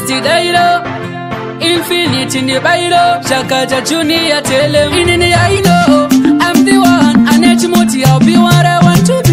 Destidairo, infinity in the Bailo, Shakata Junior, tell him in the I know, I'm the one, and I'll be what I want to be.